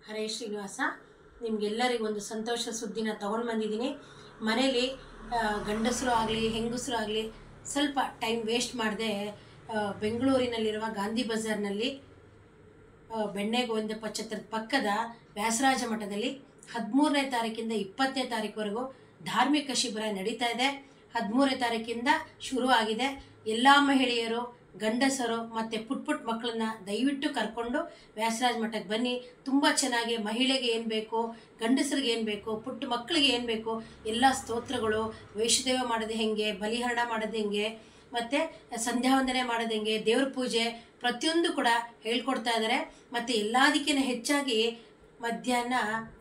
ಹರೇ ಶ್ರೀನಿವಾಸ. ನಿಮಗೆಲ್ಲರಿಗೂ ಒಂದು ಸಂತೋಷ ಸುದ್ದಿನ ತೊಗೊಂಡು ಬಂದಿದ್ದೀನಿ. ಮನೇಲಿ ಗಂಡಸರು ಆಗಲಿ ಹೆಂಗಸರು ಆಗಲಿ ಸ್ವಲ್ಪ ಟೈಮ್ ವೇಸ್ಟ್ ಮಾಡದೆ ಬೆಂಗಳೂರಿನಲ್ಲಿರುವ ಗಾಂಧಿ ಬಜಾರ್ನಲ್ಲಿ ಬೆಣ್ಣೆಗೋವಿಂದಪ್ಪ ಛತ್ರದ ಪಕ್ಕದ ವ್ಯಾಸರಾಜ ಮಠದಲ್ಲಿ 13ನೇ ತಾರೀಕಿಂದ 20ನೇ ತಾರೀಕುವರೆಗೂ ಧಾರ್ಮಿಕ ಶಿಬಿರ ನಡೀತಾ ಇದೆ. 13ನೇ ತಾರೀಕಿಂದ ಶುರು ಆಗಿದೆ. ಎಲ್ಲ ಮಹಿಳೆಯರು, ಗಂಡಸರು ಮತ್ತು ಪುಟ್ಟ ಮಕ್ಕಳನ್ನ ದಯವಿಟ್ಟು ಕರ್ಕೊಂಡು ವ್ಯಾಸರಾಜ ಮಠಕ್ಕೆ ಬನ್ನಿ. ತುಂಬ ಚೆನ್ನಾಗಿ ಮಹಿಳೆಗೆ ಏನು ಬೇಕು, ಗಂಡಸರಿಗೆ ಏನು ಬೇಕು, ಪುಟ್ಟ ಮಕ್ಕಳಿಗೆ ಏನು ಬೇಕು ಎಲ್ಲ ಸ್ತೋತ್ರಗಳು, ವೈಷ್ಣದೇವ ಮಾಡೋದು ಹೆಂಗೆ, ಬಲಿಹರಣ ಮಾಡೋದು ಹೆಂಗೆ, ಮತ್ತು ಸಂಧ್ಯಾವಂದನೆ ಮಾಡೋದು ಹೆಂಗೆ, ದೇವ್ರ ಪೂಜೆ ಪ್ರತಿಯೊಂದು ಕೂಡ ಹೇಳ್ಕೊಡ್ತಾ ಇದ್ದಾರೆ. ಮತ್ತು ಎಲ್ಲದಕ್ಕಿಂತ ಹೆಚ್ಚಾಗಿ ಮಧ್ಯಾಹ್ನ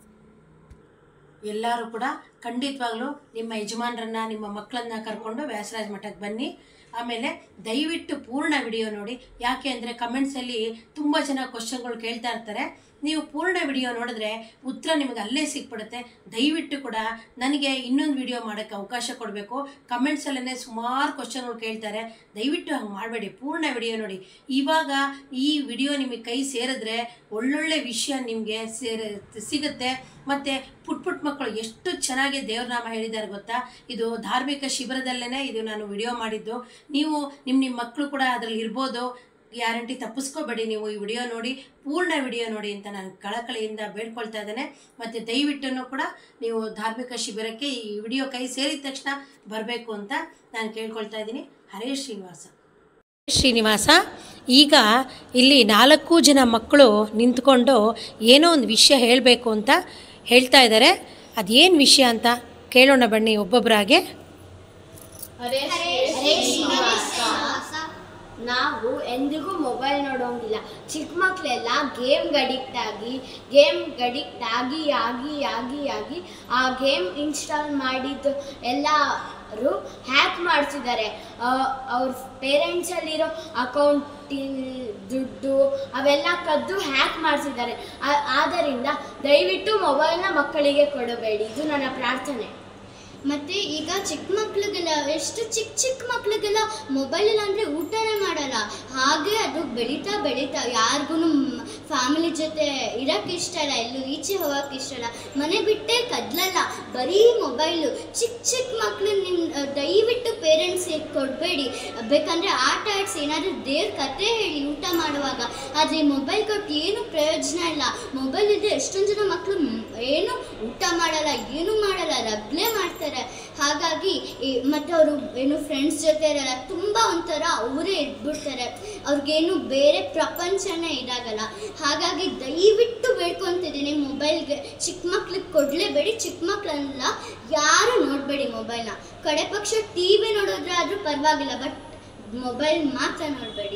ಎಲ್ಲರೂ ಕೂಡ ಖಂಡಿತವಾಗ್ಲೂ ನಿಮ್ಮ ಯಜಮಾನರನ್ನ, ನಿಮ್ಮ ಮಕ್ಕಳನ್ನ ಕರ್ಕೊಂಡು ವ್ಯಾಸರಾಜ ಮಠಕ್ಕೆ ಬನ್ನಿ. ಆಮೇಲೆ ದಯವಿಟ್ಟು ಪೂರ್ಣ ವಿಡಿಯೋ ನೋಡಿ. ಯಾಕೆ ಅಂದರೆ ಕಮೆಂಟ್ಸಲ್ಲಿ ತುಂಬ ಜನ ಕ್ವಶನ್ಗಳು ಕೇಳ್ತಾ ಇರ್ತಾರೆ. ನೀವು ಪೂರ್ಣ ವಿಡಿಯೋ ನೋಡಿದ್ರೆ ಉತ್ತರ ನಿಮಗೆ ಅಲ್ಲೇ ಸಿಕ್ಬಿಡುತ್ತೆ. ದಯವಿಟ್ಟು ಕೂಡ ನನಗೆ ಇನ್ನೊಂದು ವಿಡಿಯೋ ಮಾಡೋಕ್ಕೆ ಅವಕಾಶ ಕೊಡಬೇಕು. ಕಮೆಂಟ್ಸಲ್ಲೇ ಸುಮಾರು ಕ್ವಶನ್ಗಳು ಕೇಳ್ತಾರೆ. ದಯವಿಟ್ಟು ಹಂಗೆ ಮಾಡಬೇಡಿ, ಪೂರ್ಣ ವಿಡಿಯೋ ನೋಡಿ. ಇವಾಗ ಈ ವಿಡಿಯೋ ನಿಮಗೆ ಕೈ ಸೇರಿದ್ರೆ ಒಳ್ಳೊಳ್ಳೆ ವಿಷಯ ನಿಮಗೆ ಸಿಗುತ್ತೆ. ಮತ್ತು ಪುಟ್ಟ ಮಕ್ಕಳು ಎಷ್ಟು ಚೆನ್ನಾಗಿ ದೇವ್ರನಾಮ ಹೇಳಿದ್ದಾರೆ ಗೊತ್ತಾ. ಇದು ಧಾರ್ಮಿಕ ಶಿಬಿರದಲ್ಲೇ ಇದು ನಾನು ವಿಡಿಯೋ ಮಾಡಿದ್ದು. ನೀವು ನಿಮ್ಮ ಮಕ್ಕಳು ಕೂಡ ಅದರಲ್ಲಿ ಇರ್ಬೋದು. ಗ್ಯಾರಂಟಿ ತಪ್ಪಿಸ್ಕೋಬೇಡಿ. ನೀವು ಈ ವಿಡಿಯೋ ನೋಡಿ, ಪೂರ್ಣ ವಿಡಿಯೋ ನೋಡಿ ಅಂತ ನಾನು ಕಳಕಳಿಯಿಂದ ಬೇಡ್ಕೊಳ್ತಾ ಇದ್ದೇನೆ. ಮತ್ತು ದಯವಿಟ್ಟು ಕೂಡ ನೀವು ಧಾರ್ಮಿಕ ಶಿಬಿರಕ್ಕೆ ಈ ವಿಡಿಯೋ ಕೈ ಸೇರಿದ ತಕ್ಷಣ ಬರಬೇಕು ಅಂತ ನಾನು ಕೇಳ್ಕೊಳ್ತಾ ಇದ್ದೀನಿ. ಹರೇ ಶ್ರೀನಿವಾಸ. ಶ್ರೀನಿವಾಸ. ಈಗ ಇಲ್ಲಿ 4 ಜನ ಮಕ್ಕಳು ನಿಂತ್ಕೊಂಡು ಏನೋ ಒಂದು ವಿಷಯ ಹೇಳಬೇಕು ಅಂತ ಹೇಳ್ತಾ ಇದ್ದಾರೆ. ಅದೇನು ವಿಷಯ ಅಂತ ಕೇಳೋಣ ಬನ್ನಿ ಒಬ್ಬೊಬ್ಬರಾಗೆ. ನಾವು ಎಂದಿಗೂ ಮೊಬೈಲ್ ನೋಡೋಂಗಿಲ್ಲ. ಚಿಕ್ಕ ಮಕ್ಕಳೆಲ್ಲ ಗೇಮ್ಗೆ ಅಡಿಕ್ಟ್ ಆಗಿ ಆ ಗೇಮ್ ಇನ್ಸ್ಟಾಲ್ ಮಾಡಿದ್ದು ಎಲ್ಲರೂ ಹ್ಯಾಕ್ ಮಾಡ್ತಿದ್ದಾರೆ. ಅವ್ರ ಪೇರೆಂಟ್ಸಲ್ಲಿರೋ ಅಕೌಂಟಿನ ದುಡ್ಡು ಅವೆಲ್ಲ ಕದ್ದು ಹ್ಯಾಕ್ ಮಾಡ್ತಿದ್ದಾರೆ. ಆದ್ದರಿಂದ ದಯವಿಟ್ಟು ಮೊಬೈಲ್ನ ಮಕ್ಕಳಿಗೆ ಕೊಡಬೇಡಿ, ಇದು ನನ್ನ ಪ್ರಾರ್ಥನೆ. ಮತ್ತು ಈಗ ಚಿಕ್ಕ ಮಕ್ಳಿಗೆಲ್ಲ ಎಷ್ಟು ಚಿಕ್ಕ ಮಕ್ಳಿಗೆಲ್ಲ ಮೊಬೈಲ್ ಇಲ್ಲ ಅಂದರೆ ಊಟನೇ ಮಾಡಲ್ಲ. ಹಾಗೆ ಅದು ಬೆಳೀತಾ ಯಾರಿಗೂ ಫ್ಯಾಮಿಲಿ ಜೊತೆ ಇರೋಕ್ಕೆ ಇಷ್ಟ ಇಲ್ಲ, ಎಲ್ಲೂ ಈಚೆ ಹೋಗೋಕ್ಕೆ ಇಷ್ಟ ಇಲ್ಲ, ಮನೆ ಬಿಟ್ಟೇ ಕದ್ಲಲ್ಲ, ಬರೀ ಮೊಬೈಲು. ಚಿಕ್ಕ ಮಕ್ಕಳು ನಿಮ್ಮ ದಯವಿಟ್ಟು ಪೇರೆಂಟ್ಸಿಗೆ ಕೊಡಬೇಡಿ. ಬೇಕಂದರೆ ಆಟ ಆಡಿಸಿ, ಏನಾದರೂ ದೇವ್ರ ಕತೆ ಹೇಳಿ ಊಟ ಮಾಡುವಾಗ. ಆದರೆ ಮೊಬೈಲ್ ಕೊಟ್ಟು ಏನೂ ಪ್ರಯೋಜನ ಇಲ್ಲ. ಮೊಬೈಲ್ ಇದ್ದರೆ ಎಷ್ಟೊಂದು ಜನ ಮಕ್ಕಳು ಏನು ಊಟ ಮಾಡಲ್ಲ, ಏನೂ ಮಾಡಲ್ಲ, ರಗ್ಳೆ ಮಾಡ್ತಾರೆ. ಹಾಗಾಗಿ ಮತ್ತು ಅವರು ಏನು ಫ್ರೆಂಡ್ಸ್ ಜೊತೆ ಇರಲ್ಲ, ತುಂಬ ಒಂಥರ ಅವರೇ ಇದ್ಬಿಡ್ತಾರೆ. ಅವ್ರಿಗೇನು ಬೇರೆ ಪ್ರಪಂಚನೇ ಇದಾಗಲ್ಲ. ಹಾಗಾಗಿ ದಯವಿಟ್ಟು ಬೇಡ್ಕೊತಿದ್ದೀನಿ, ಮೊಬೈಲ್ಗೆ ಚಿಕ್ಕ ಮಕ್ಳಿಗೆ ಕೊಡಲೇಬೇಡಿ. ಚಿಕ್ಕ ಮಕ್ಕಳನ್ನ ಯಾರು ನೋಡಬೇಡಿ ಮೊಬೈಲ್ನ. ಕಡೆ ಪಕ್ಷ TV ನೋಡೋದ್ರೆ ಆದರೂ ಪರವಾಗಿಲ್ಲ, ಬಟ್ ಮೊಬೈಲ್ ಮಾತ್ರ ನೋಡಬೇಡಿ.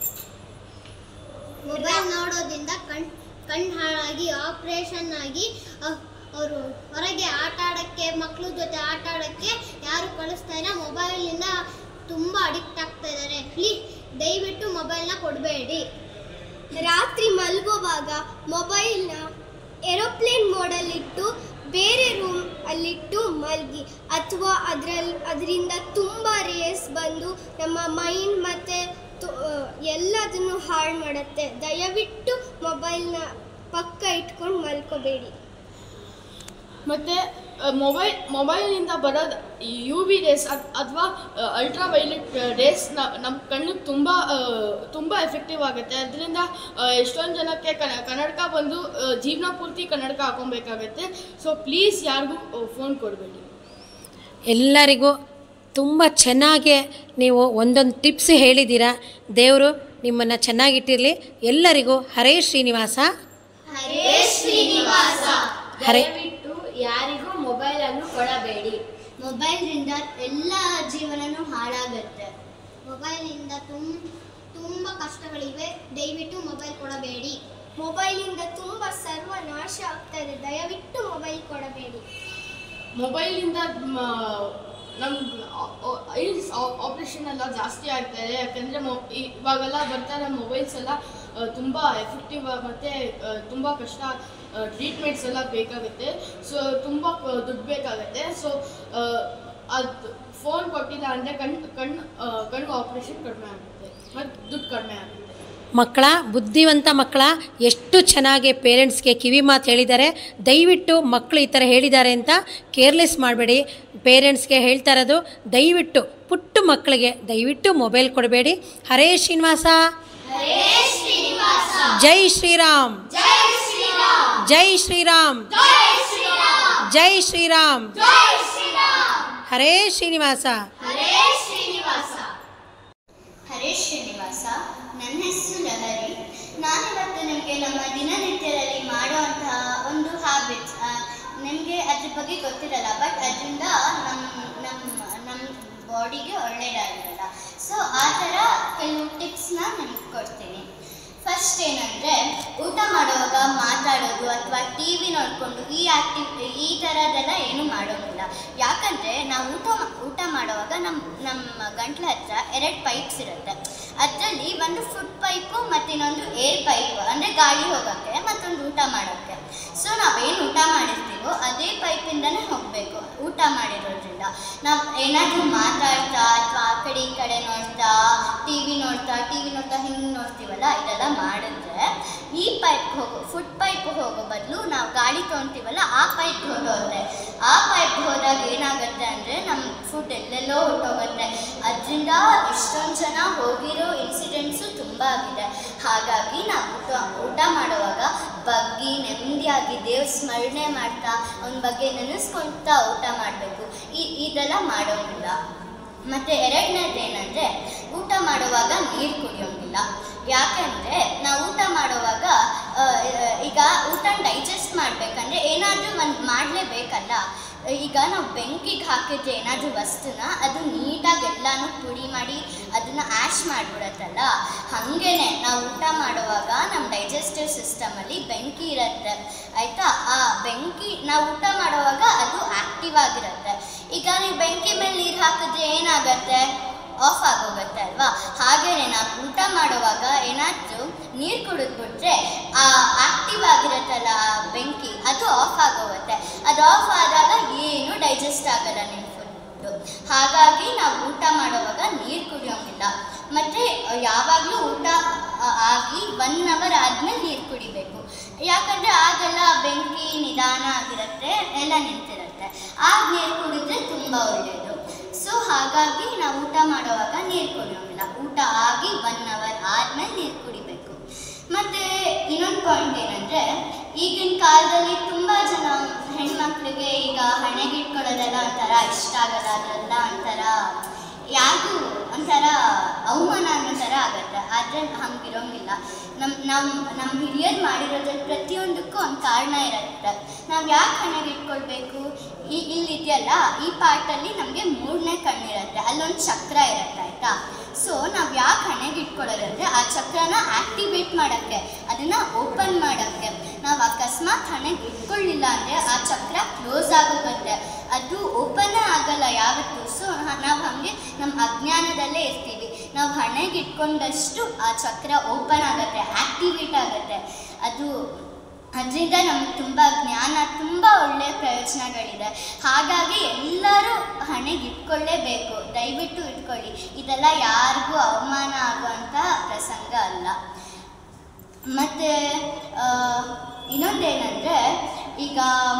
ಮೊಬೈಲ್ ನೋಡೋದ್ರಿಂದ ಕಣ್ಣು ಹಾಳಾಗಿ ಆಪ್ರೇಷನ್ ಆಗಿ ಅವರು ಹೊರಗೆ ಆಟ ಆಡೋಕ್ಕೆ, ಮಕ್ಕಳ ಜೊತೆ ಆಟ ಆಡೋಕ್ಕೆ ಯಾರು ಕಳಿಸ್ತಾ ಇಲ್ಲ. ಮೊಬೈಲಿಂದ ತುಂಬ ಅಡಿಕ್ಟ್ ಆಗ್ತಾ ಇದ್ದಾರೆ. ಪ್ಲೀಸ್ ದಯವಿಟ್ಟು ಮೊಬೈಲ್ನ ಕೊಡಬೇಡಿ. ರಾತ್ರಿ ಮಲಗುವಾಗ ಮೊಬೈಲ್ನ ಏರೋಪ್ಲೇನ್ ಮೋಡಲ್ಲಿಟ್ಟು ಬೇರೆ ರೂಮ್ ಅಲ್ಲಿಟ್ಟು ಮಲಗಿ, ಅಥವಾ ಅದರಿಂದ ತುಂಬ ರೇಸ್ ಬಂದು ನಮ್ಮ ಮೈಂಡ್ ಮತ್ತು ಎಲ್ಲದನ್ನು ಹಾಳು ಮಾಡುತ್ತೆ. ದಯವಿಟ್ಟು ಮೊಬೈಲ್ನ ಪಕ್ಕ ಇಟ್ಕೊಂಡು ಮಲ್ಕೋಬೇಡಿ. ಮತ್ತು ಮೊಬೈಲಿಂದ ಬರೋದು UV ರೇಸ್ ಅಥವಾ ಅಲ್ಟ್ರಾ ವೈಲೆಟ್ ರೇಸ್ ನಮ್ಮ ಕಣ್ಣಿಗೆ ತುಂಬ ಎಫೆಕ್ಟಿವ್ ಆಗುತ್ತೆ. ಅದರಿಂದ ಎಷ್ಟೊಂದು ಜನಕ್ಕೆ ಕನ್ನಡಕ ಬಂದು ಜೀವನ ಪೂರ್ತಿ ಕನ್ನಡಕ ಹಾಕೊಬೇಕಾಗತ್ತೆ. ಸೊ ಪ್ಲೀಸ್ ಯಾರಿಗೂ ಫೋನ್ ಕೊಡಬೇಡಿ. ಎಲ್ಲರಿಗೂ ತುಂಬ ಚೆನ್ನಾಗಿ ನೀವು ಒಂದೊಂದು ಟಿಪ್ಸ್ ಹೇಳಿದ್ದೀರಾ. ದೇವರು ನಿಮ್ಮನ್ನು ಚೆನ್ನಾಗಿಟ್ಟಿರಲಿ. ಎಲ್ಲರಿಗೂ ಹರೇ ಶ್ರೀನಿವಾಸ. ಹರೇ ಶ್ರೀನಿವಾಸ. ದಯವಿಟ್ಟು ಯಾರಿಗೂ ಮೊಬೈಲನ್ನು ಕೊಡಬೇಡಿ. ಮೊಬೈಲಿಂದ ಎಲ್ಲ ಜೀವನನೂ ಹಾಳಾಗುತ್ತೆ. ಮೊಬೈಲಿಂದ ತುಂಬ ಕಷ್ಟಗಳಿವೆ. ದಯವಿಟ್ಟು ಮೊಬೈಲ್ ಕೊಡಬೇಡಿ. ಮೊಬೈಲಿಂದ ತುಂಬ ಸರ್ವನಾಶ ಆಗ್ತಾಯಿದೆ. ದಯವಿಟ್ಟು ಮೊಬೈಲ್ ಕೊಡಬೇಡಿ. ಮೊಬೈಲಿಂದ ನಮ್ಮ ಐಸ್ ಆಪ್ರೇಷನ್ ಎಲ್ಲ ಜಾಸ್ತಿ ಆಗ್ತಾಯಿದೆ. ಯಾಕೆಂದರೆ ಇವಾಗೆಲ್ಲ ಬರ್ತಾರೆ ಮೊಬೈಲ್ಸ್ ಎಲ್ಲ ತುಂಬ ಎಫೆಕ್ಟಿವ್ ಮತ್ತು ತುಂಬ ಕಷ್ಟ ಟ್ರೀಟ್ಮೆಂಟ್ಸ್ ಎಲ್ಲ ಬೇಕಾಗುತ್ತೆ. ಸೊ ತುಂಬ ದುಡ್ಡು ಬೇಕಾಗುತ್ತೆ. ಸೊ ಅದು ಫೋನ್ ಕೊಟ್ಟಿಲ್ಲ ಅಂದರೆ ಕಣ್ಣು ಆಪ್ರೇಷನ್ ಕಡಿಮೆ ಆಗುತ್ತೆ ಮತ್ತು ದುಡ್ಡು ಕಡಿಮೆ ಆಗುತ್ತೆ. ಮಕ್ಕಳ ಬುದ್ಧಿವಂತ ಮಕ್ಕಳ ಎಷ್ಟು ಚೆನ್ನಾಗಿ ಪೇರೆಂಟ್ಸ್ಗೆ ಕಿವಿ ಮಾತು ಹೇಳಿದ್ದಾರೆ. ದಯವಿಟ್ಟು ಮಕ್ಕಳು ಈ ಥರ ಹೇಳಿದ್ದಾರೆ ಅಂತ ಕೇರ್ಲೆಸ್ ಮಾಡಬೇಡಿ. ಪೇರೆಂಟ್ಸ್ಗೆ ಹೇಳ್ತಾ ಇರೋದು, ದಯವಿಟ್ಟು ಪುಟ್ಟ ಮಕ್ಕಳಿಗೆ ದಯವಿಟ್ಟು ಮೊಬೈಲ್ ಕೊಡಬೇಡಿ. ಹರೇ ಶ್ರೀನಿವಾಸ, ಜೈ ಶ್ರೀರಾಮ್, ಜೈ ಶ್ರೀರಾಮ್, ಜೈ ಶ್ರೀರಾಮ್, ಹರೇ ಶ್ರೀನಿವಾಸ. ಹರೇ ಶ್ರೀನಿವಾಸ. ನನ್ನ ಹೆಸರು ಲಹರಿ. ನಾನಿವತ್ತು ನಿಮಗೆ ನಮ್ಮ ದಿನನಿತ್ಯದಲ್ಲಿ ಮಾಡುವಂತಹ ಒಂದು ಹ್ಯಾಬಿಟ್ಸ್, ನಿಮಗೆ ಅದ್ರ ಬಗ್ಗೆ ಗೊತ್ತಿರಲ್ಲ, ಬಟ್ ಅದರಿಂದ ನಮ್ಮ ಬಾಡಿಗೆ ಒಳ್ಳೆಯದಾಗಿರಲ್ಲ. ಸೊ ಆ ಥರ ಕೆಲವು ಟಿಪ್ಸ್ನ ನಿಮ್ಗೆ ಕೊಡ್ತೀನಿ. ಫಸ್ಟ್ ಏನಂದರೆ, ಊಟ ಮಾಡುವಾಗ ಮಾತಾಡೋದು ಅಥವಾ ಟಿ ವಿ ನೋಡಿಕೊಂಡು ಈ ಥರದ್ದೆಲ್ಲ ಏನೂ ಮಾಡೋದಿಲ್ಲ. ಯಾಕಂದರೆ ನಾವು ಊಟ ಮಾಡುವಾಗ ನಮ್ಮ ಗಂಟ್ಲ ಹತ್ರ 2 ಪೈಪ್ಸ್ ಇರುತ್ತೆ. ಅದರಲ್ಲಿ ಒಂದು ಫುಡ್ ಪೈಪು ಮತ್ತು ಇನ್ನೊಂದು ಏರ್ ಪೈಪ್, ಅಂದರೆ ಗಾಳಿ ಹೋಗೋಕ್ಕೆ, ಮತ್ತೊಂದು ಊಟ ಮಾಡೋಕ್ಕೆ. ಸೊ ನಾವೇನು ಊಟ ಮಾಡಿರ್ತೀವೋ ಅದೇ ಪೈಪಿಂದನೇ ಹೋಗಬೇಕು ಊಟ ಮಾಡಿರೋದ್ರಿಂದ. ನಾವು ಏನಾದರೂ ಮಾತಾಡ್ತಾ ಅಥವಾ ಆ ಕಡೆ ಈ ಕಡೆ ನೋಡ್ತಾ ಟಿ ವಿ ನೋಡ್ತಾ ಹಿಂಗೆ ನೋಡ್ತೀವಲ್ಲ, ಇದೆಲ್ಲ ಮಾಡಿದ್ರೆ ಈ ಫುಡ್ ಪೈಪ್ ಹೋಗೋ ಬದಲು ನಾವು ಗಾಡಿ ತೊಗೊತೀವಲ್ಲ, ಆ ಪೈಪ್ ಹೊಟ್ಟೋದ್ರೆ, ಆ ಪೈಪ್ ಹೋದಾಗ ಏನಾಗುತ್ತೆ ಅಂದರೆ ನಮ್ಮ ಫುಡ್ ಎಲ್ಲೆಲ್ಲೋ ಹೊಟ್ಟೋಗುತ್ತೆ. ಅದರಿಂದ ಎಷ್ಟೊಂದು ಜನ ಹೋಗಿರೋ ಇನ್ಸಿಡೆಂಟ್ಸು ತುಂಬ ಆಗಿದೆ. ಹಾಗಾಗಿ ನಾವು ಊಟ ಮಾಡುವಾಗ ಬಗ್ಗಿ ನೆಮ್ಮದಿಯಾಗಿ ದೇವ್ರ ಸ್ಮರಣೆ ಮಾಡ್ತಾ ಅವನ ಬಗ್ಗೆ ನೆನೆಸ್ಕೊಳ್ತಾ ಊಟ ಮಾಡಬೇಕು. ಇದೆಲ್ಲ ಮಾಡೋದಿಲ್ಲ. ಮತ್ತು ಎರಡನೇದು ಏನಂದರೆ, ಊಟ ಮಾಡುವಾಗ ನೀರು ಕುಡಿಯೋಂಗಿಲ್ಲ. ಯಾಕೆಂದರೆ ನಾವು ಊಟ ಮಾಡುವಾಗ ಈಗ ಊಟ ಡೈಜೆಸ್ಟ್ ಮಾಡಬೇಕಂದ್ರೆ ಏನಾದರೂ ಒಂದು ಮಾಡಲೇಬೇಕಲ್ಲ. ಈಗ ನಾವು ಬೆಂಕಿಗೆ ಹಾಕಿದ್ರೆ ಏನಾದರೂ ವಸ್ತುನ, ಅದು ನೀಟಾಗಿ ಎಲ್ಲನೂ ಪುಡಿ ಮಾಡಿ ಅದನ್ನು ಆ್ಯಶ್ ಮಾಡಿಬಿಡತ್ತಲ್ಲ. ಹಾಗೇ ನಾವು ಊಟ ಮಾಡುವಾಗ ನಮ್ಮ ಡೈಜೆಸ್ಟಿವ್ ಸಿಸ್ಟಮಲ್ಲಿ ಬೆಂಕಿ ಇರುತ್ತೆ, ಆಯಿತಾ. ಆ ಬೆಂಕಿ ನಾವು ಊಟ ಮಾಡುವಾಗ ಅದು ಆ್ಯಕ್ಟಿವ್ ಆಗಿರುತ್ತೆ. ಈಗ ನೀವು ಬೆಂಕಿ ಮೇಲೆ ನೀರು ಹಾಕಿದ್ರೆ ಏನಾಗುತ್ತೆ? ಆಫ್ ಆಗೋಗುತ್ತೆ ಅಲ್ವಾ. ಹಾಗೆಯೇ ನಾವು ಊಟ ಮಾಡುವಾಗ ಏನಾದರೂ ನೀರು ಕುಡಿದ್ಬಿಟ್ರೆ ಆ ಆ್ಯಕ್ಟಿವ್ ಆಗಿರುತ್ತಲ್ಲ ಬೆಂಕಿ, ಅದು ಆಫ್ ಆಗೋಗುತ್ತೆ. ಅದು ಆಫ್ ಆದಾಗ ಏನು ಡೈಜೆಸ್ಟ್ ಆಗಲ್ಲ ನಿಮ್ಮ ಫುಡ್ಡು. ಹಾಗಾಗಿ ನಾವು ಊಟ ಮಾಡುವಾಗ ನೀರು ಕುಡಿಯೋಂಗಿಲ್ಲ. ಮತ್ತು ಯಾವಾಗಲೂ ಊಟ ಆಗಿ 1 hour ಆದಮೇಲೆ ನೀರು ಕುಡಿಬೇಕು. ಯಾಕಂದರೆ ಆಗೆಲ್ಲ ಬೆಂಕಿ ನಿಧಾನ ಆಗಿರುತ್ತೆ, ಎಲ್ಲ ನಿಂತಿರುತ್ತೆ. ಆಗ ನೀರು ಕುಡಿದ್ರೆ ತುಂಬ ಒಳ್ಳೆಯದು. ಸೊ ಹಾಗಾಗಿ ನಾವು ಊಟ ಮಾಡುವಾಗ ನೀರು ಕುಡಿಯೋಂಗಿಲ್ಲ. ಊಟ ಆಗಿ 1 hour ಆದಮೇಲೆ ನೀರು ಕುಡಿಬೇಕು. ಮತ್ತು ಇನ್ನೊಂದು ಪಾಯಿಂಟ್ ಏನಂದರೆ, ಈಗಿನ ಕಾಲದಲ್ಲಿ ತುಂಬ ಜನ ಹೆಣ್ಮಕ್ಳಿಗೆ ಈಗ ಹಣೆಗೆ ಇಟ್ಕೊಳ್ಳೋದೆಲ್ಲ ಒಂಥರ ಇಷ್ಟ ಆಗಲ್ಲ. ಅದೆಲ್ಲ ಒಂಥರ ಅವಮಾನ ಅನ್ನೋ ಥರ ಆಗುತ್ತೆ. ಆದರೆ ಹಂಗಿರೋಂಗಿಲ್ಲ. ನಮ್ಮ ಹಿರಿಯರು ಮಾಡಿರೋದ್ರಲ್ಲಿ ಪ್ರತಿಯೊಂದಕ್ಕೂ ಒಂದು ಕಾರಣ ಇರುತ್ತೆ. ನಾವು ಯಾಕೆ ಹಣೆಗೆ ಇಟ್ಕೊಳ್ಬೇಕು? ಇಲ್ಲಿದೆಯಲ್ಲ, ಈ ಪಾರ್ಟಲ್ಲಿ ನಮಗೆ 3ನೇ ಕಣ್ಣಿರುತ್ತೆ, ಅಲ್ಲೊಂದು ಚಕ್ರ ಇರುತ್ತೆ, ಆಯಿತಾ. ಸೊ ನಾವು ಯಾಕೆ ಹಣೆಗೆ ಇಟ್ಕೊಳ್ಳೋದಂದರೆ ಆ ಚಕ್ರನ ಆ್ಯಕ್ಟಿವೇಟ್ ಮಾಡೋಕ್ಕೆ, ಅದನ್ನು ಓಪನ್ ಮಾಡೋಕ್ಕೆ. ನಾವು ಅಕಸ್ಮಾತ್ ಹಣೆಗೆ ಇಟ್ಕೊಳ್ಳಿಲ್ಲ ಅಂದರೆ ಆ ಚಕ್ರ ಕ್ಲೋಸ್ ಆಗೋಗುತ್ತೆ, ಅದು ಓಪನ್ನೇ ಆಗಲ್ಲ ಯಾವತ್ತೂ. ಸೊ ನಾವು ಹಾಗೆ ನಮ್ಮ ಅಜ್ಞಾನದಲ್ಲೇ ಇರ್ತೀವಿ. ನಾವು ಹಣೆಗೆ ಇಟ್ಕೊಂಡಷ್ಟು ಆ ಚಕ್ರ ಓಪನ್ ಆಗುತ್ತೆ, ಆ್ಯಕ್ಟಿವೇಟ್ ಆಗುತ್ತೆ. ಅದರಿಂದ ನಮಗೆ ತುಂಬ ಜ್ಞಾನ, ತುಂಬ ಒಳ್ಳೆಯ ಪ್ರಯೋಜನಗಳಿದೆ. ಹಾಗಾಗಿ ಎಲ್ಲರೂ ಹಣೆಗೆ ಇಟ್ಕೊಳ್ಳೇಬೇಕು. ದಯವಿಟ್ಟು ಇಟ್ಕೊಳ್ಳಿ. ಇದೆಲ್ಲ ಯಾರಿಗೂ ಅವಮಾನ ಆಗುವಂಥ ಪ್ರಸಂಗ ಅಲ್ಲ. ಮತ್ತು ಇನ್ನೊಂದೇನೆಂದರೆ, ಈಗ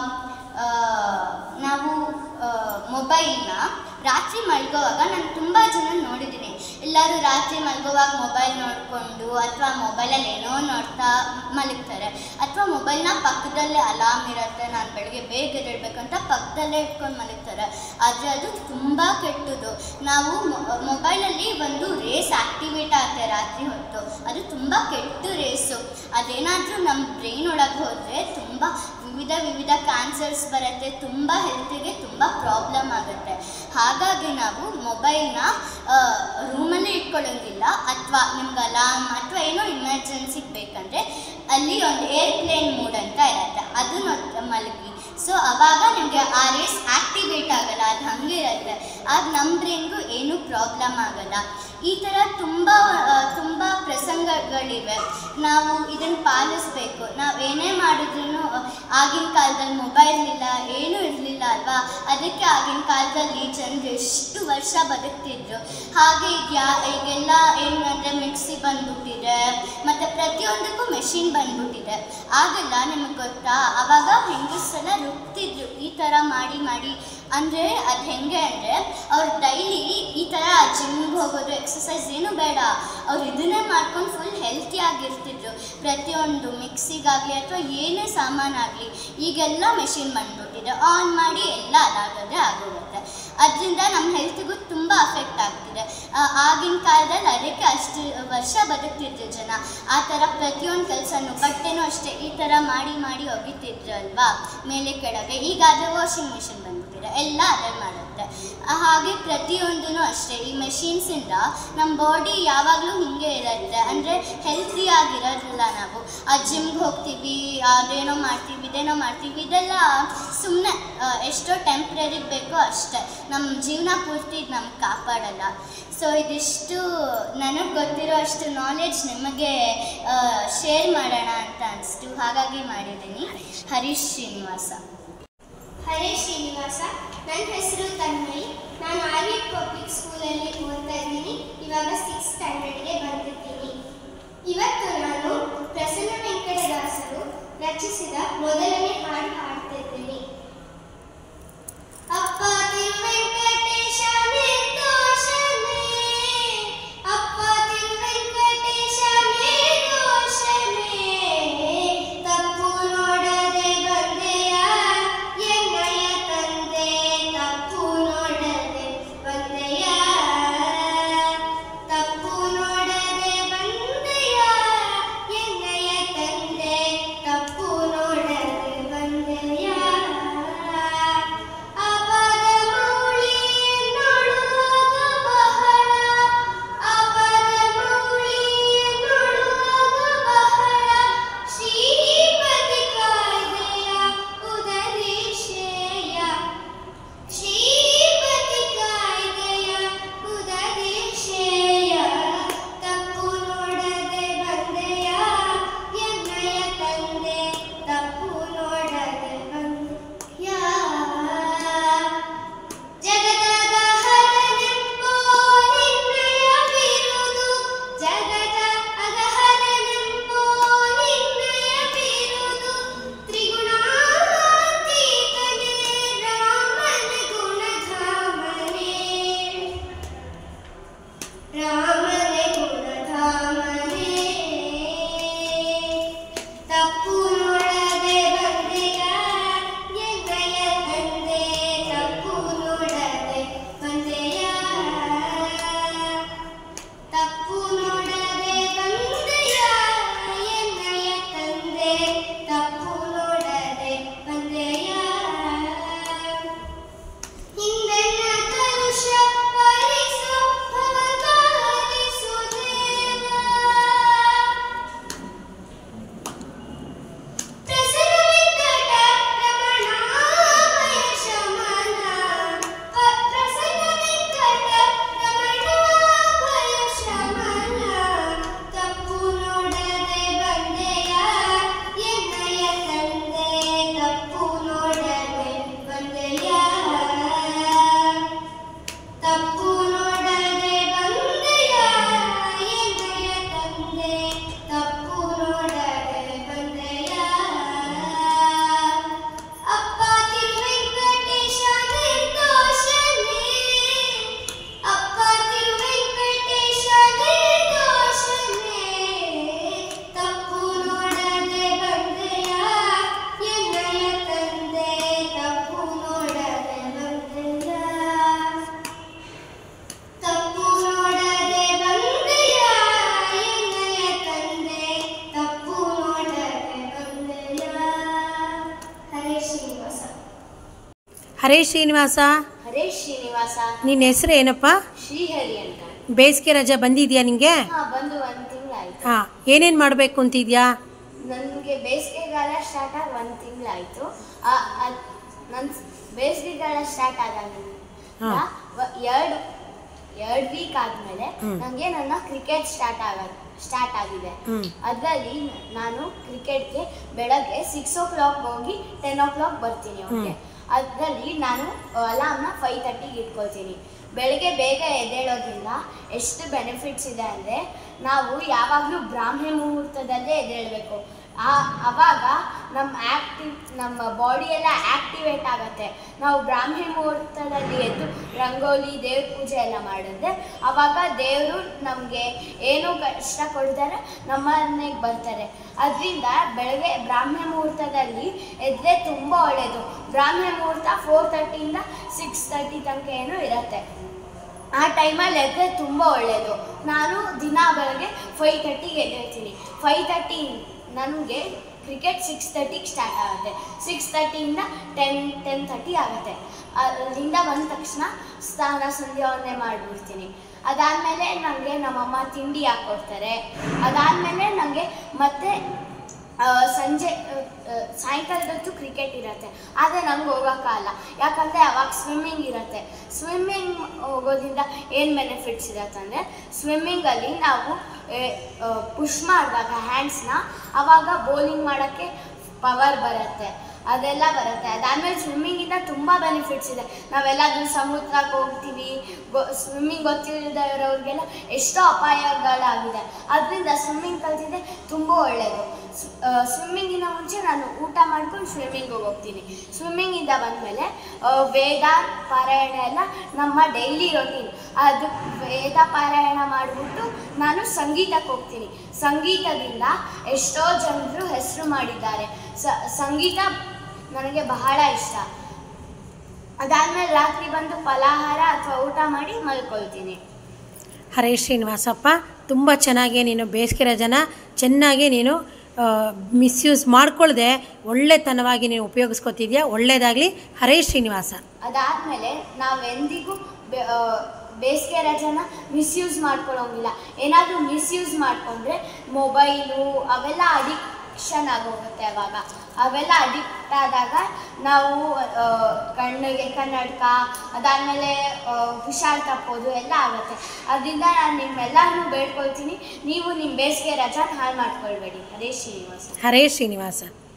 ನಾವು ಮೊಬೈಲ್ನ ರಾತ್ರಿ ಮಲ್ಗೋವಾಗ ನಾನು ತುಂಬ ಜನ ನೋಡಿದ್ದೀನಿ. ಎಲ್ಲರೂ ರಾತ್ರಿ ಮಲ್ಗೋವಾಗ ಮೊಬೈಲ್ ನೋಡಿಕೊಂಡು ಅಥವಾ ಮೊಬೈಲಲ್ಲಿ ಏನೋ ನೋಡ್ತಾ ಮಲಗ್ತಾರೆ. ಅಥವಾ ಮೊಬೈಲ್ನ ಪಕ್ಕದಲ್ಲೇ ಅಲಾರ್ಮ್ ಇರುತ್ತೆ, ನಾನು ಬೆಳಗ್ಗೆ ಬೇಗ ಎದ್ದೇಳಬೇಕಂತ ಪಕ್ಕದಲ್ಲೇ ಇಟ್ಕೊಂಡು ಮಲಗ್ತಾರೆ. ಆದರೆ ಅದು ತುಂಬ ಕೆಟ್ಟದ್ದು. ನಾವು ಮೊಬೈಲಲ್ಲಿ ಒಂದು ರೇಸ್ ಆ್ಯಕ್ಟಿವೇಟ್ ಆಗುತ್ತೆ ರಾತ್ರಿ ಹೊತ್ತು, ಅದು ತುಂಬ ಕೆಟ್ಟ ರೇಸು. ಅದೇನಾದರೂ ನಮ್ಮ ಬ್ರೈನ್ ಒಳಗೆ ಹೋದರೆ ತುಂಬ ವಿವಿಧ ಕ್ಯಾನ್ಸರ್ಸ್ ಬರುತ್ತೆ, ತುಂಬ ಹೆಲ್ತಿಗೆ ತುಂಬ ಪ್ರಾಬ್ಲಮ್ ಆಗುತ್ತೆ. ಹಾಗಾಗಿ ನಾವು ಮೊಬೈಲ್ನ ರೂಮಲ್ಲೇ ಇಟ್ಕೊಳ್ಳೋಂಗಿಲ್ಲ. ಅಥವಾ ನಿಮ್ಗೆ ಅಲಾರ್ಮ್ ಅಥವಾ ಏನೋ ಇಮರ್ಜೆನ್ಸಿಗೆ ಬೇಕಂದರೆ ಅಲ್ಲಿ ಒಂದು ಏರ್ಪ್ಲೇನ್ ಮೋಡ್ ಅಂತ ಇರುತ್ತೆ, ಅದನ್ನು ಮಲಗಿ. ಸೊ ಆವಾಗ ನಿಮಗೆ ಆ ರೇಸ್ ಆ್ಯಕ್ಟಿವೇಟ್ ಆಗಲ್ಲ, ಅದು ಹಾಗೆ ಇರುತ್ತೆ. ಆಗ ನಮ್ಮ ಬ್ರೈನ್ಗೂ ಏನೂ ಪ್ರಾಬ್ಲಮ್ ಆಗಲ್ಲ. ಈ ಥರ ತುಂಬ ಪ್ರಸಂಗಗಳಿವೆ. ನಾವು ಇದನ್ನು ಪಾಲಿಸಬೇಕು. ನಾವು ಏನೇ ಮಾಡಿದ್ರೂ ಆಗಿನ ಕಾಲದಲ್ಲಿ ಮೊಬೈಲ್ ಇಲ್ಲ, ಏನೂ ಇರಲಿಲ್ಲ ಅಲ್ವಾ. ಅದಕ್ಕೆ ಆಗಿನ ಕಾಲದಲ್ಲಿ ಜನರು ಎಷ್ಟು ವರ್ಷ ಬದುಕ್ತಿದ್ರು. ಹಾಗೆ ಈಗೆಲ್ಲ ಏನಂದರೆ ಮಿಕ್ಸಿ ಬಂದ್ಬಿಟ್ಟಿದೆ, ಮತ್ತು ಪ್ರತಿಯೊಂದಕ್ಕೂ ಮೆಷಿನ್ ಬಂದ್ಬಿಟ್ಟಿದೆ. ಆಗೆಲ್ಲ ನಿಮಗೆ ಗೊತ್ತಾ, ಆವಾಗ ಹೆಂಗಸೆಲ್ಲ ರುಬ್ತಿದ್ರು ಈ ಥರ ಮಾಡಿ ಮಾಡಿ. ಅಂದರೆ ಅದು ಹೆಂಗೆ ಅಂದರೆ ಅವ್ರು ಡೈಲಿ ಈ ಥರ ಜಿಮ್ಗೆ ಹೋಗೋದು, ಎಕ್ಸಸೈಸ್ ಏನೂ ಬೇಡ, ಅವ್ರು ಇದನ್ನೇ ಮಾಡ್ಕೊಂಡು ಫುಲ್ ಹೆಲ್ತಿಯಾಗಿರ್ತಿದ್ರು. ಪ್ರತಿಯೊಂದು ಮಿಕ್ಸಿಗಾಗಲಿ ಅಥವಾ ಏನೇ ಸಾಮಾನಾಗಲಿ ಈಗೆಲ್ಲ ಮೆಷಿನ್ ಬಂದ್ಬಿಟ್ಟಿದೆ, ಆನ್ ಮಾಡಿ ಎಲ್ಲ ಅದಾಗದೆ ಆಗೋಗುತ್ತೆ. ಅದರಿಂದ ನಮ್ಮ ಹೆಲ್ತಿಗೂ ತುಂಬ ಅಫೆಕ್ಟ್ ಆಗ್ತಿದೆ. ಆಗಿನ ಕಾಲದಲ್ಲಿ ಅದಕ್ಕೆ ಅಷ್ಟು ವರ್ಷ ಬದುಕ್ತಿದ್ರು ಜನ. ಆ ಥರ ಪ್ರತಿಯೊಂದು ಕೆಲಸನೂ, ಬಟ್ಟೆನೂ ಅಷ್ಟೇ ಈ ಥರ ಮಾಡಿ ಮಾಡಿ ಒಗಿತಿದ್ರು ಅಲ್ವಾ ಮೇಲೆ ಕೆಳಗೆ. ಈಗ ಅದೇ ವಾಷಿಂಗ್ ಮಿಷಿನ್ ಬಂದ್ಬಿಟ್ಟಿದೆ, ಎಲ್ಲ ಅದೇ ಮಾಡುತ್ತೆ. ಹಾಗೆ ಪ್ರತಿಯೊಂದೂ ಅಷ್ಟೇ ಈ ಮೆಷಿನ್ಸಿಂದ ನಮ್ಮ ಬಾಡಿ ಯಾವಾಗಲೂ ಹಿಂಗೆ ಇರುತ್ತೆ, ಅಂದರೆ ಹೆಲ್ತಿಯಾಗಿರೋದಿಲ್ಲ. ನಾವು ಆ ಜಿಮ್ಗೆ ಹೋಗ್ತೀವಿ, ಅದೇನೋ ಮಾಡ್ತೀವಿ ಇದೇನೋ ಮಾಡ್ತೀವಿ, ಇದೆಲ್ಲ ಸುಮ್ಮನೆ ಎಷ್ಟೋ ಟೆಂಪ್ರರಿಗೆ ಬೇಕೋ ಅಷ್ಟೇ, ನಮ್ಮ ಜೀವನ ಪೂರ್ತಿ ಇದು ನಮ್ಗೆ ಕಾಪಾಡಲ್ಲ. ಸೊ ಇದಿಷ್ಟು ನನಗೆ ಗೊತ್ತಿರೋ ಅಷ್ಟು ನಾಲೆಡ್ಜ್ ನಿಮಗೆ ಶೇರ್ ಮಾಡೋಣ ಅಂತ ಅನಿಸ್ತು, ಹಾಗಾಗಿ ಮಾಡಿದ್ದೀನಿ. ಹರೀಶ್ ಶ್ರೀನಿವಾಸ. ಹರೀಶ್ ಶ್ರೀನಿವಾಸ. ನನ್ನ ಹೆಸರು ತನ್ಮಯಿ. ನಾನು ಆರ್ವಿಕ್ ಪಬ್ಲಿಕ್ ಸ್ಕೂಲಲ್ಲಿ ಓದ್ತಾ ಇದ್ದೀನಿ. ಇವಾಗ 6th ಸ್ಟ್ಯಾಂಡರ್ಡ್ಗೆ ಬಂದಿದ್ದೀನಿ. ಇವತ್ತು ನಾನು ಪ್ರಸನ್ನ ವೆಂಕಟದಾಸರು ರಚಿಸಿದ ಮೊದಲನೇ ಹಾಡು ಹಾಡ್ತಿದ್ದೀನಿ. ಅಪ್ಪ ತಿರುವೆಂಕಟೇಶ ನಿರ್ದೋಷನೇ, ಅಪ್ಪ ತಿರುವೆಂಕಟೇಶ ನಿರ್ದೋಷನೇ, ತಪ್ಪು ನೋಡದೆ ಬಂದೆಯ ಎನ್ನಯ ತಂದೆ, ತಪ್ಪು ನೋಡದೆ ಬಂದೆಯ, ತಪ್ಪು ನೋಡದೆ ಬಂದೆಯ ಎನ್ನಯ ತಂದೆ, ತಪ್ಪು ನೋಡದೆ ಬಂದೆಯ. ಅಪದ ಮೌಳಿ ನೋಡುವಾಗ ಬಹಳ, ಅಪದ ಮೌಳಿ ನೋಡುವಾಗ ಬಹಳ, ಶ್ರೀಪತಿ ಕಾಯ್ದೆಯ ಉದದೇಶೇಯ, ಶ್ರೀಪತಿ ಕಾಯ್ದೆಯ ಉದದೇಶೇಯ, ತಪ್ಪು ನೋಡದೆ ಬಂದೆಯ ಎನ್ನಯ ತಂದೆ, ತಪ್ಪು ನೋಡದೆ ಬಂದೆಯ. ಜಗದ ಅಗಹರನೆಂಬೋ ನಿನ್ನಯ ಬಿರುದು, ಜಗದ ಅಗಹರನೆಂಬೋ ನಿನ್ನಯ ಬಿರುದು, ತ್ರಿಗುಣಾತೀತನೇ ರಾಮನ ಗುಣಧಾಮನೇ, ರಾಮನ ಗುಣಧಾಮನೇ, ತಪ್ಪು ನೋಡದೆ ಬಂದೆಯ ಎನ್ನಯ ತಂದೆ, ತಪ್ಪು ನೋಡದೆ ಬಂದೆಯ, ತಪ್ಪು ನೋಡದೆ ಬಂದೆಯ ಎನ್ನಯ ತಂದೆ, ತಪ್ಪು ನೋಡದೆ ಬಂದೆಯ. ಹಿಂದೆನ್ನ ಕರುಷ ಪರಿಸು ಭವತಾರಿಸು ದೇವ, ಪ್ರಸನ್ನ ವೆಂಕಟ ರಮಣ ಭಯ ಶಮನ, ಪ್ರಸನ್ನ ವೆಂಕಟ ರಮಣ ಭಯ ಶಮನ, ತಪ್ಪು ನೋಡದೆ ಬಂದೆಯ ಎನ್ನಯ ತಂದೆ, ತಪ್ಪು ನೋಡದೆ ಬಂದೆಯ, ತಪ್ಪು ನೋಡದೆ ಬಂದೆಯ ಎನ್ನಯ ತಂದೆ, ತಪ್ಪು ನೋಡದೆ ಬಂದೆಯ. ಅಪ್ಪ ತಿರುವೆಂಕಟೇಶ ನಿರ್ದೋಷನೇ, ಅಪ್ಪ ತಿರುವೆಂಕಟೇಶ ನಿರ್ದೋಷನೇ, ತಪ್ಪು ನೋಡದೆ ಬಂದೆಯ ಎನ್ನಯ ತಂದೆ, ತಪ್ಪು ನೋಡದೆ ಬಂದೆಯ, ತಪ್ಪು ನೋಡದೆ ಬಂದೆಯ ಎನ್ನಯ ತಂದೆ, ತಪ್ಪು ನೋಡದೆ ಬಂದೆಯ. ಹರೇಶ್ ಶ್ರೀನಿವಾಸ. ಹರೇಶ್ ಶ್ರೀನಿವಾಸ, ಹರೇಶ್ ಶ್ರೀನಿವಾಸ. ನಿನ್ನ ಹೆಸರು ಏನಪ್ಪ? ಶ್ರೀಹರಿ ಅಂತ. ಬೇಸಿಗೆ ರಜೆ ಬಂದಿದ್ಯಾ ನಿಂಗೆ? ಬಂದು 1 ತಿಂಗಳಾಯ್ತು. ಹಾಂ, ಏನೇನು ಮಾಡಬೇಕು ಅಂತಿದ್ಯಾ? ನನಗೆ ಬೇಸಿಗೆಗಾಲ ಸ್ಟಾರ್ಟ್ ಆಗಿ 1 ತಿಂಗಳಾಯಿತು. ನನ್ನ ಬೇಸಿಗೆಗಾಲ ಸ್ಟಾರ್ಟ್ ಆದಾಗಿಂದ ಎರಡು ವೀಕ್ ಆದಮೇಲೆ ನನಗೆ ನನ್ನ ಕ್ರಿಕೆಟ್ ಸ್ಟಾರ್ಟ್ ಆಗಿದೆ. ಅದರಲ್ಲಿ ನಾನು ಕ್ರಿಕೆಟ್ಗೆ ಬೆಳಗ್ಗೆ 6 o'clock ಹೋಗಿ 10 o'clock ಬರ್ತೀನಿ. ಓಕೆ, ಅದರಲ್ಲಿ ನಾನು ಅಲಾರ್ಮ್ನ 5:30ಗೆ ಇಟ್ಕೊಳ್ತೀನಿ. ಬೆಳಗ್ಗೆ ಬೇಗ ಎದ್ದೇಳೋದ್ರಿಂದ ಎಷ್ಟು ಬೆನಿಫಿಟ್ಸ್ ಇದೆ ಅಂದರೆ, ನಾವು ಯಾವಾಗಲೂ ಬ್ರಾಹ್ಮಿ ಮುಹೂರ್ತದಲ್ಲೇ ಎದ್ದೇಳಬೇಕು. ಆವಾಗ ನಮ್ಮ ಬಾಡಿ ಎಲ್ಲ ಆ್ಯಕ್ಟಿವೇಟ್ ಆಗುತ್ತೆ. ನಾವು ಬ್ರಾಹ್ಮಿ ಮುಹೂರ್ತದಲ್ಲಿ ಎದ್ದು ರಂಗೋಲಿ, ದೇವ್ರ ಪೂಜೆ ಎಲ್ಲ ಮಾಡಿದ್ರೆ ಆವಾಗ ದೇವರು ನಮಗೆ ಏನೂ ಕಷ್ಟ ಕೊಡ್ತಾರೆ ನಮ್ಮ ಮನೆಗೆ ಬರ್ತಾರೆ. ಅದರಿಂದ ಬೆಳಗ್ಗೆ ಬ್ರಾಹ್ಮಿ ಮುಹೂರ್ತದಲ್ಲಿ ಎದ್ದರೆ ತುಂಬ ಒಳ್ಳೆಯದು. ಬ್ರಾಹ್ಮಿ ಮುಹೂರ್ತ 4:30ಇಂದ 6:30 ತನಕ ಏನೂ ಇರುತ್ತೆ. ಆ ಟೈಮಲ್ಲಿ ಎದ್ದರೆ ತುಂಬ ಒಳ್ಳೆಯದು. ನಾನು ದಿನ ಬೆಳಗ್ಗೆ 5:30ಗೆ ಎದ್ದೇಳ್ತೀನಿ. 5:30 ನನಗೆ ಕ್ರಿಕೆಟ್ 6:30ಗೆ ಸ್ಟಾರ್ಟ್ ಆಗುತ್ತೆ. 6:30ಇಂದ 10:30 ಆಗುತ್ತೆ. ಅಲ್ಲಿಂದ ಬಂದ ತಕ್ಷಣ ಸ್ನಾನ ಸಂಧ್ಯಾವಂದನೆ ಮಾಡಿಬಿಡ್ತೀನಿ. ಅದಾದಮೇಲೆ ನನಗೆ ನಮ್ಮಮ್ಮ ತಿಂಡಿ ಹಾಕ್ಕೊಡ್ತಾರೆ. ಅದಾದಮೇಲೆ ನನಗೆ ಮತ್ತೆ ಸಾಯಂಕಾಲದೊತ್ತು ಕ್ರಿಕೆಟ್ ಇರುತ್ತೆ. ಆದರೆ ನಂಗೆ ಹೋಗೋಕ್ಕಾಗಲ್ಲ, ಯಾಕಂದರೆ ಅವಾಗ ಸ್ವಿಮ್ಮಿಂಗ್ ಇರುತ್ತೆ. ಸ್ವಿಮ್ಮಿಂಗ್ ಹೋಗೋದ್ರಿಂದ ಏನು ಬೆನಿಫಿಟ್ಸ್ ಇರುತ್ತೆ ಅಂದರೆ, ಸ್ವಿಮ್ಮಿಂಗಲ್ಲಿ ನಾವು ಪುಷ್ ಮಾಡಿದಾಗ ಹ್ಯಾಂಡ್ಸ್ನ, ಆವಾಗ ಬೌಲಿಂಗ್ ಮಾಡೋಕ್ಕೆ ಪವರ್ ಬರುತ್ತೆ, ಅದೆಲ್ಲ ಬರುತ್ತೆ. ಅದಾದಮೇಲೆ ಸ್ವಿಮ್ಮಿಂಗಿಂದ ತುಂಬ ಬೆನಿಫಿಟ್ಸ್ ಇದೆ. ನಾವೆಲ್ಲಾದರೂ ಸಮುದ್ರಕ್ಕೆ ಹೋಗ್ತೀವಿ, ಸ್ವಿಮ್ಮಿಂಗ್ ಗೊತ್ತಿರೋರಿಗೆಲ್ಲ ಎಷ್ಟೋ ಅಪಾಯಗಳಾಗಿದೆ. ಅದರಿಂದ ಸ್ವಿಮ್ಮಿಂಗ್ ಕಲ್ತಿದ್ದೆ ತುಂಬ ಒಳ್ಳೆಯದು. ಸ್ವಿಮ್ಮಿಂಗಿನ ಮುಂಚೆ ನಾನು ಊಟ ಮಾಡ್ಕೊಂಡು ಸ್ವಿಮ್ಮಿಂಗಿಗೆ ಹೋಗ್ತೀನಿ. ಸ್ವಿಮ್ಮಿಂಗಿಂದ ಬಂದಮೇಲೆ ವೇದ ಪಾರಾಯಣ ಎಲ್ಲ ನಮ್ಮ ಡೈಲಿ ರೊಟೀನ್. ಅದು ವೇದ ಪಾರಾಯಣ ಮಾಡಿಬಿಟ್ಟು ನಾನು ಸಂಗೀತಕ್ಕೆ ಹೋಗ್ತೀನಿ. ಸಂಗೀತದಿಂದ ಎಷ್ಟೋ ಜನರು ಹೆಸರು ಮಾಡಿದ್ದಾರೆ. ಸಂಗೀತ ನನಗೆ ಬಹಳ ಇಷ್ಟ. ಅದಾದಮೇಲೆ ರಾತ್ರಿ ಬಂದು ಫಲಾಹಾರ ಅಥವಾ ಊಟ ಮಾಡಿ ಮಲ್ಕೊಳ್ತೀನಿ. ಹರೇ ಶ್ರೀನಿವಾಸಪ್ಪ, ತುಂಬ ಚೆನ್ನಾಗಿ ನೀನು ಬೇಸಿಗೆ ರಜನ ಚೆನ್ನಾಗಿ ನೀನು ಮಿಸ್ಯೂಸ್ ಮಾಡ್ಕೊಳ್ದೆ ಒಳ್ಳೆತನವಾಗಿ ನೀನು ಉಪಯೋಗಿಸ್ಕೊತಿದ್ಯಾ. ಒಳ್ಳೆಯದಾಗಲಿ. ಹರೇ ಶ್ರೀನಿವಾಸ. ಅದಾದಮೇಲೆ ನಾವೆಂದಿಗೂ ಬೇಸಿಗೆ ರಜನ ಮಿಸ್ಯೂಸ್ ಮಾಡ್ಕೊಳ್ಳೋಂಗಿಲ್ಲ. ಏನಾದರೂ ಮಿಸ್ಯೂಸ್ ಮಾಡಿಕೊಂಡ್ರೆ ಮೊಬೈಲು ಅವೆಲ್ಲ ಅಡಿಕ್ಷನ್ ಆಗೋಗುತ್ತೆ. ಅವೆಲ್ಲ ಅಡಿಕ್ಟ್ ಆದಾಗ ನಾವು ಕಣ್ಣಿಗೆ ಕನ್ನಡಕ, ಅದಾದಮೇಲೆ ಹುಷಾರು ತಪ್ಪೋದು ಎಲ್ಲ ಆಗುತ್ತೆ. ಅದರಿಂದ ನಾನು ನಿಮ್ಮೆಲ್ಲರೂ ಬೇಡ್ಕೊಳ್ತೀನಿ, ನೀವು ನಿಮ್ಮ ಬೇಸಿಗೆ ರಜಾನ ಹಾಳು ಮಾಡ್ಕೊಳ್ಬೇಡಿ. ಹರೇ ಶ್ರೀನಿವಾಸ. ಹರೇ ಶ್ರೀನಿವಾಸ.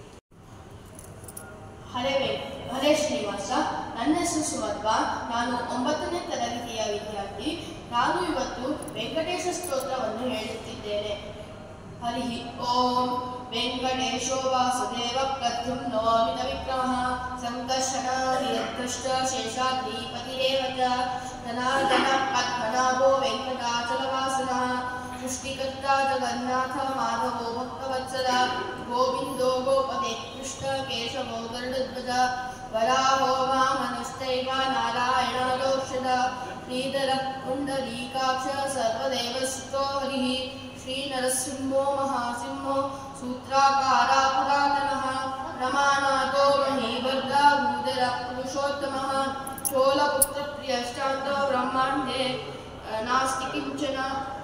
ಹರೇ ಶ್ರೀನಿವಾಸ. ನನ್ನ ಹೆಸರು ಸುಮಧ್ವ. ನಾನು 9ನೇ ತರಗತಿಯ ವಿದ್ಯಾರ್ಥಿ. ನಾನು ಇವತ್ತು ವೆಂಕಟೇಶ ಸ್ತೋತ್ರವನ್ನು ಹೇಳುತ್ತಿದ್ದೇನೆ. ಹರಿ ಓಂ ವೆಂಕಟೇಶೋ ವಾಸುದೇವ ಪ್ರದ್ಯುಮ್ನೋ ಮಿತ ವಿಕ್ರಮಃ ಸಂಕರ್ಷಣ ನಿಯಂತ್ರಶ್ಚ ಶೇಷಾದ್ರಿಪತಿರೇವ ಚ ಧನಾಧನ ಪದ್ಮನಾಭೋ ವೆಂಕಟಾಚಲವಾಸನಃ ಸೃಷ್ಟಿಕರ್ತ ಜಗನ್ನಾಥ ಮಾಧವೋ ಭಕ್ತವತ್ಸಲ ಗೋವಿಂದೋ ಗೋಪತೆ ಕೃಷ್ಣ ಕೇಶವೋ ಗರುಡಧ್ವಜ ವರಾಹೋ ವಾಮನಶ್ಚೈವ ನಾರಾಯಣೋಷಧ ಶ್ರೀಧರ ಪುಂಡರೀಕಾಕ್ಷ ಸರ್ವದೇವಸ್ಥೋ ಹರಿಃ ಶ್ರೀನರಸಿಂಹೋ ಮಹಾಸಿಂಹೋ ಸೂತ್ರಾಕಾರ ಪುರಾತನಃ ರಮಾನಾಥೋ ಮಹೀಭರ್ಗ ಭೂಧರ ಪುರುಷೋತ್ತಮಃ ಚೋಲಪುತ್ರಪ್ರಿಯಶ್ಚಾಂತೋ ಬ್ರಹ್ಮಾಂಡೇ ನಾಸ್ತಿ ಕಿಂಚನ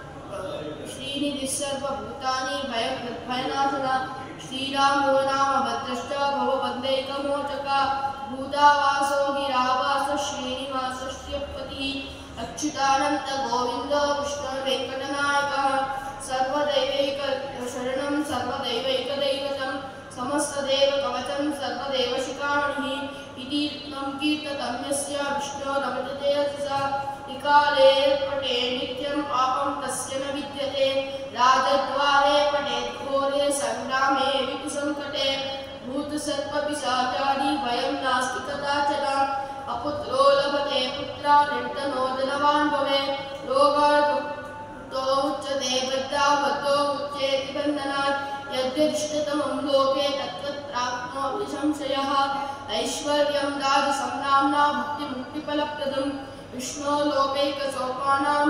ಶ್ರೀನಿಧಿಃ ಸರ್ವಭೂತಾನಿ ಭಯನಾಶನ ಶ್ರೀರಾಮೋ ನಾಮ ಭದ್ರಶ್ಚ ಭವಬಂಧೈಕಮೋಚಕ ಭೂತಾವಾಸೋ ಗಿರಾವಾಸ ಶ್ರೀನಿವಾಸಸ್ಯ ಪತಿಃ ಅಚ್ಯುತಾನಂತ ಗೋವಿಂದ ವಿಷ್ಣು ವೆಂಕಟನಾಯಕಃ ಸರ್ವದೈವೈಕ ಶರಣಂ ಸರ್ವದೈವೈಕದೈವತಂ ಸಮಸ್ತದೇವ ಕವಚಂ ಸರ್ವದೇವ ಶಿಖಾಮಣಿಃ ಇತಿ ನಂ ಕೀರ್ತಕಂ ಯಸ್ಯ ವಿಷ್ಣೋ ನಮಜತೆ ಯಸ್ಸ ನಿಕಾಲೇ ಪಟೇ ನಿತ್ಯಂ ಪಾಪಂ ತಸ್ಯ ನ ವಿದ್ಯತೆ ರಾಜದ್ವಾರೆ ಪಟೇತ್ ಘೋರೆ ಸಂಗ್ರಾಮೇ ವಿಪುಸಂಕಟೆ ಭೂತ ಸರ್ಪ ಪಿಶಾಚಾದಿ ಭಯಂ ನಾಸ್ತಿ ಕದಾಚನ ಅಪುತ್ರೋ ಲಭತೆ ಪುತ್ರ ನಿರ್ಧನೋ ಧನವಾನ್ ಭವೆ ರೋಗಾರ್ಪುತ್ರೋ ಮುಚ್ಯತೆ ಬದ್ಧಾವತೋ ಮುಚ್ಯೇತಿ ಬಂಧನಾತ್ ಯದ್ಯದಿಷ್ಟತಮಂ ಲೋಕೆ ತತ್ತತ್ ಪ್ರಾಪ್ನೋತಿ ಸಂಶಯಃ ಐಶ್ವರ್ಯಂ ರಾಜಸಂನಾಮ್ನಾ ಭಕ್ತಿಮುಕ್ತಿಫಲಪ್ರದಂ ವಿಷ್ಣೋ ಲೋಕೈಕಸೋಪಾನಾಂ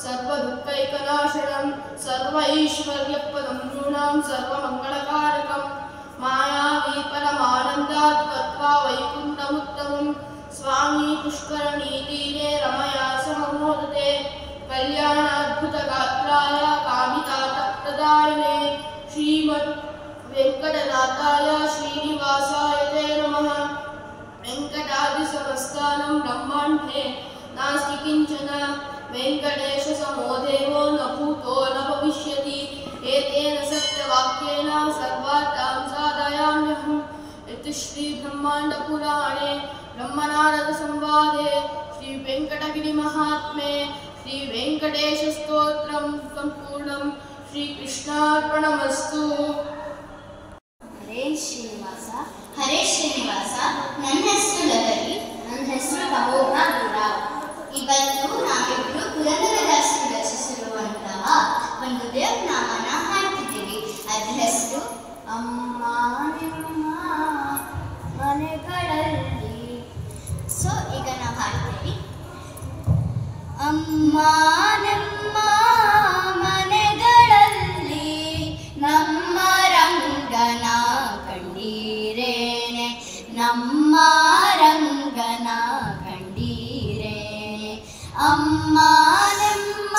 ಸರ್ವದುಃಖೈಕನಾಶನಂ ಸರ್ವೈಶ್ವರ್ಯಪದಂ ನೃಣಾಂ ಸರ್ವಮಂಗಳಕಾರಕಂ ಮಾಯಾವಿ ಪರಮಾನಂದಾತ್ ತತ್ವಾ ವೈಕುಂಠಮುತ್ತಮಂ ಸ್ವಾಮಿ ಪುಷ್ಕರಣೀ ತೀರೆ ರಮಯಾ ಸಹ ಮೋದತೆ ಕಲ್ಯಾಣಾದ್ಭುತಗಾತ್ರಾಯ ಕಾಮಿತಾರ್ಥಪ್ರದಾಯಿನೇ ಶ್ರೀಮದ್ ವೆಂಕಟನಾಥಾಯ ಶ್ರೀನಿವಾಸಾಯ ತೇ ನಮಃ. ವೆಂಕಟಾದಿಸಮಸ್ತಾನಂ ಬ್ರಹ್ಮಾಂಡೇ ನಾಸ್ತಿ ಕಿಂಚನ ವೆಂಕಟೇಶ ಸಮೋ ದೇವೋ ನ ಭೂತೋ ನ ಭವಿಷ್ಯತಿ इति श्री ब्रह्मांड पुराणे ब्रह्मनारद संवादे श्री वेंकटगिरि महात्म्ये श्री वेंकटेश स्तोत्रं संपूर्णं श्री कृष्णार्पणमस्तु। ಹರೇ ಶ್ರೀನಿವಾಸ. ಹರೇ ಶ್ರೀನಿವಾಸ. ನನ್ನ ಹೆಸರು ಲಹರಿ. ನನ್ನ ಹೆಸರು ತಮೋಗ್ನ ಗುರುರಾವ್. ಇವತ್ತು ನಾವಿಬ್ಬರು ಪುರಂದರದಾಸರು ರಚಿಸಿರುವಂತಹ ಒಂದು ದೇವನಾಮನ ಹಾಡ್ತಿದ್ದೀವಿ. ಅದ್ರ ಹೆಸರು ಅಮ್ಮ ನಿಮ್ಮ ಮನೆಗಳಲ್ಲಿ. ಸೊ ಈಗ ನಾವು ಹಾಡ್ತೀವಿ. ಅಮ್ಮ ನಮ್ಮ ಮನೆಗಳಲ್ಲಿ ನಮ್ಮ ರಂಗನ ಕಂಡೀರೇನೆ, ನಮ್ಮ ರಂಗನ ಕಂಡೀರೇನೆ. ಅಮ್ಮ ನಮ್ಮ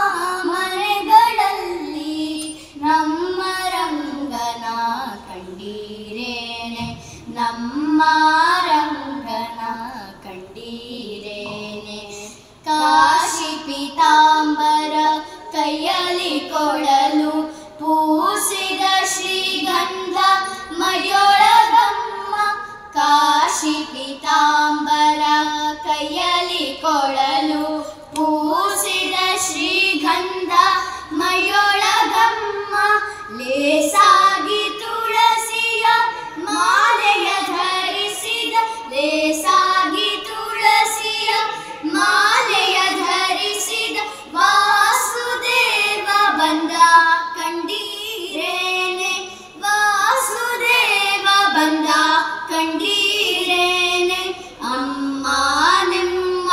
ಮನೆಗಳಲ್ಲಿ ನಮ್ಮ ರಂಗನ ಕಂಡೀರೇನೆ, ನಮ್ಮ ರಂಗನ ಕಂಡೀರೇನೆ. ಕಾಶಿ ಪೀತಾಂಬರ ಕೈಯಲ್ಲಿ ಕೊಡಲು ಪೂಸಿದ ಶ್ರೀಗಂಧ ಮೈಯೊಳಗಮ್ಮ. ಕಾಶಿ ಪೀತಾಂಬರ ಕೈಯಲ್ಲಿ ಕೊಡಲು ಪೂಸಿದ ಶ್ರೀಗಂಧ ಮೈಯೊಳಗಮ್ಮ. ಲೇಸಾಗಿ ತುಳಸಿಯ ಮಾಲೆಯ ಧರಿಸಿದ, ಲೇಸಾಗಿ ತುಳಸಿಯ ಮಾಲೆಯ ಧರಿಸಿದ ವಾಸುದೇವ ಬಂದ ಕಂಡೀರೇನೆ, ವಾಸುದೇವ ಬಂದ ಕಂಡೀರೇನೆ. ಅಮ್ಮ ನಿಮ್ಮ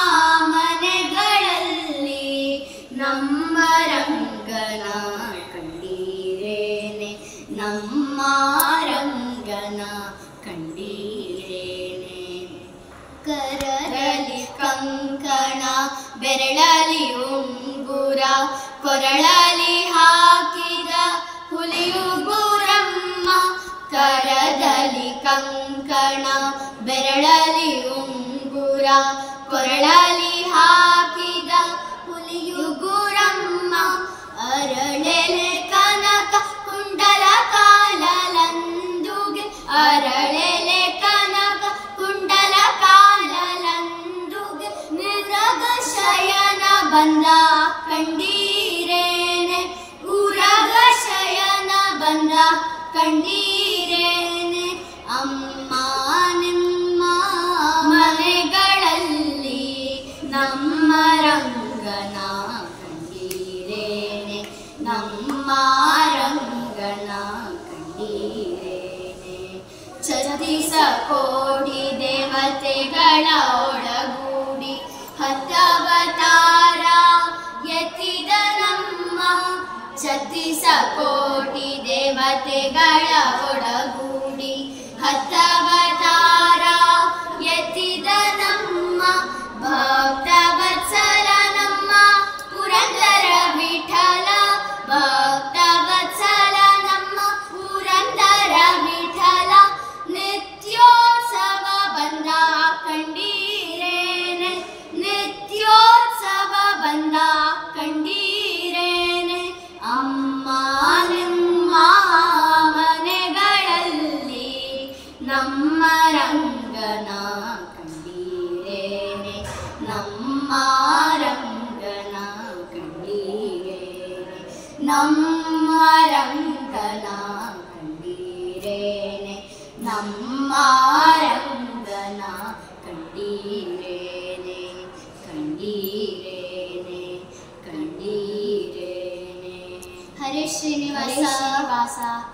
ಮನೆಗಳಲ್ಲಿ ನಮ್ಮ ರಂಗನ ಕಂಡೀರೇನೆ, ನಮ್ಮ ರಂಗನ ಕಂಡೀರೇನೆ. ಕರದಲ್ಲಿ ಕಂಕಣ ಬೆರಳಲಿ ಉಂಗುರ ಕೊರಳಲಿ ಹಾಕಿದ ಹುಲಿಯು ಗುರಮ್ಮ. ಕರದಲ್ಲಿ ಕಂಕಣ ಬೆರಳಲಿ ಉಂಗುರ ಕೊರಳಲಿ ಹಾಕಿದ ಹುಲಿಯು ಗುರಮ್ಮ. ಅರಳೆಲೆ ಕನಕ ಕುಂಡಲ ಕಾಲಲಂದುಗೆ, ಅರಳೆಲೆ ಕನಕ ಕುಂಡಲ ಕಾಲಲಂದುಗೆ. ಮೃಗ ಶಯನ ಬಂದ ಕಂಡೀರೇನೆ, ಉರಗ ಶಯನ ಬಂದ ಕಂಡೀರೇನೆ. ಅಮ್ಮ ನಿಮ್ಮ ಮನೆಗಳಲ್ಲಿ ನಮ್ಮ ರಂಗನ ಕಂಡೀರೇನೆ, ನಮ್ಮ ರಂಗನ ಕಂಡೀರೇನೆ. ಛತ್ತೀಸ ಕೋಟಿ ದೇವತೆಗಳ ಒಳಗೂಡಿ ಹತ್ತವತಾರ ಎತ್ತಿದ ನಮ್ಮ. ಛತ್ತೀಸ ಕೋಟಿ ದೇವತೆಗಳ ಒಳಗೂಡಿ ಹತ್ತವತಾರ ಎತ್ತಿದ ನಮ್ಮ. ಭಕ್ತ ವತ್ಸಲ ನಮ್ಮ ಪುರಂದರ ವಿಠಲ, ಭಕ್ತ ವತ್ಸಲ ನಮ್ಮ ಪುರಂದರ ವಿಠಲ. ನಿತ್ಯೋತ್ಸವ ಬಂದ ಕಂಡೀರೇನೆ, ನಿತ್ಯೋತ್ಸವ ಬಂದ ಕಂಡೀರೇನೆ. ಅಮ್ಮ ನಿಮ್ಮ ಮನೆಗಳಲ್ಲಿ ನಮ್ಮ ರಂಗನ ಕಂಡೀರೇನೆ, ನಮ್ಮ ರಂಗನ ಕಂಡೀರೇನೆ, ನಮ್ಮ ರಂಗನ ಕಂಡೀರೇನೆ, ನಮ್ಮ ರಂಗನ ಕಂಡೀರೇನೆ, ಕಂಡೀರೇನೆ, ಕಂಡೀರೇನೆ. ಹರೇ ಶ್ರೀನಿವಾಸ.